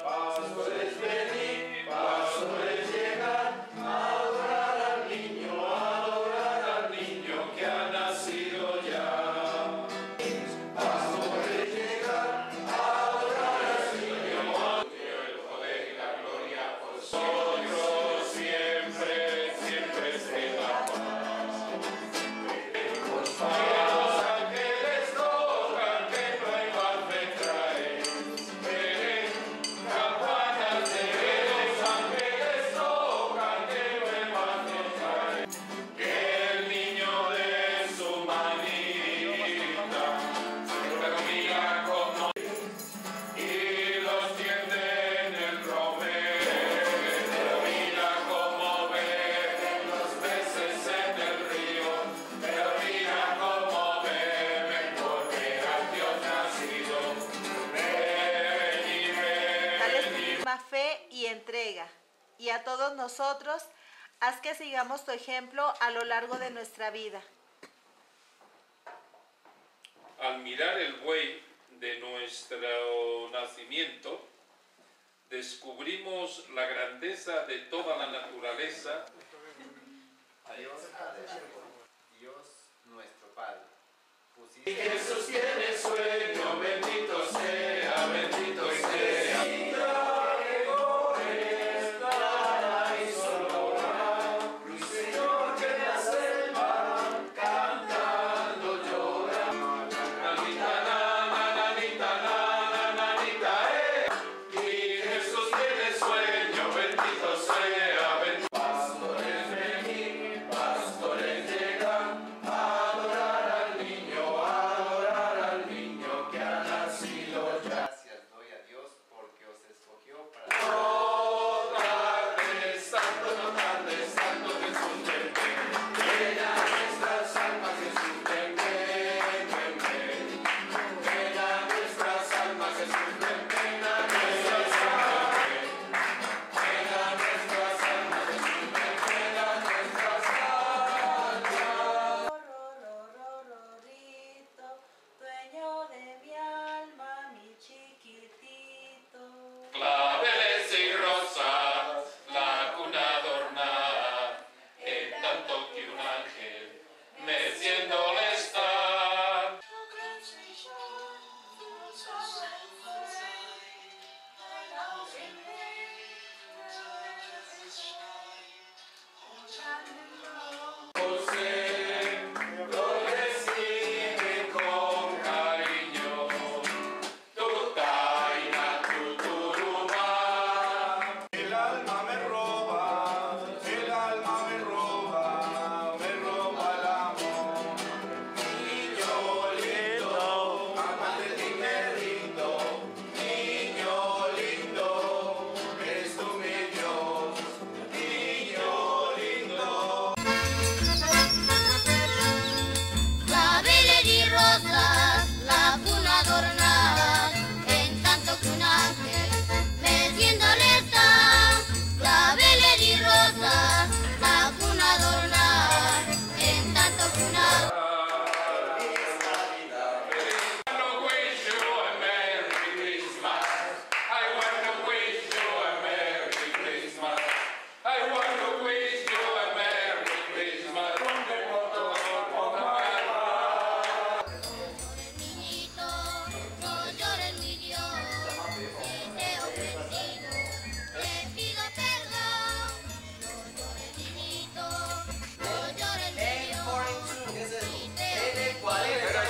Pastores venid, pastores llegad, a adorar al niño que ha nacido ya. Pastores llegad, a adorar al niño, el poder y la gloria por nosotros siempre, siempre esté la paz. Los ángeles tocan, que nuevas me traen. Campanas de los ángeles tocan, que nuevas me traen. Que el niño de su manita la comida como y los tiende en el romero. Pero mira cómo beben los peces en el río. Pero mira cómo beben por ver al Dios nacido. Ven y Dale tu ven y misma fe y entrega. Y a todos nosotros, haz que sigamos tu ejemplo a lo largo de nuestra vida. Al mirar el buey de nuestro nacimiento, descubrimos la grandeza de toda la naturaleza. Dios nuestro Padre. Y Jesús tiene sueño, bendito sea, bendito sea. Llegó esta y sonora, Ruiseñor que en la selva cantando llora. Nanita, nanita, nanita, y Jesús tiene sueño, bendito sea, bendito. Pastores venid, pastores llegan, a adorar al niño que ha nacido ya. Gracias doy a Dios porque os escogió para No tardes tanto, no tardes tanto, Jesús, ven, ven. Llena nuestras almas, Jesús, ven, ven, ven, ven. Llena nuestras almas, Jesús, ven, ven, a nuestras almas, ven. Llena nuestras almas, Jesús, ven, ven, a nuestras almas. Rororororito, dueño de mi alma, mi chiquitito. Claveles y rosas, la cuna adornada, en tanto que un ángel meciéndole está. José lo recibe con cariño, tu taina, tu turuma. El alma me roba el amor. Niño lindo, amante tinerito, niño lindo, eres tú mi Dios, niño lindo. Claveles y rosas, la cuna adornada, en tanto que un ángel meciéndole está. Claveles y rosas, la cuna adornada, en tanto que un ángel. I wanna wish you a Merry Christmas. I wanna wish you a Merry Christmas. I wanna wish you a Merry Christmas. Niñito, no llores mi Dios, si te he ofendido, te pido perdón. No llores niñito, no llores mi Dios, si te he ofendido.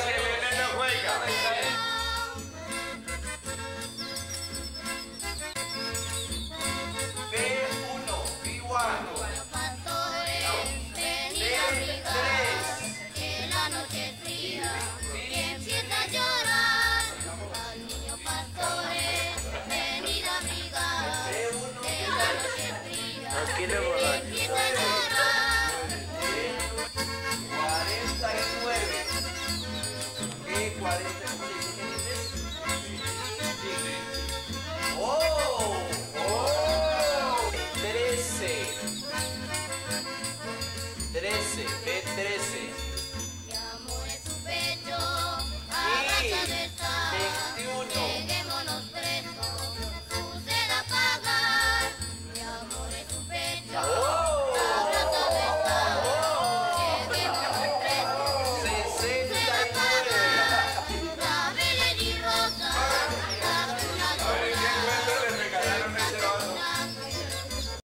Los pastores, venid a abrigar, que la noche es fría y empieza a llorar. Al niño pastores, venid a abrigar, que la noche es fría.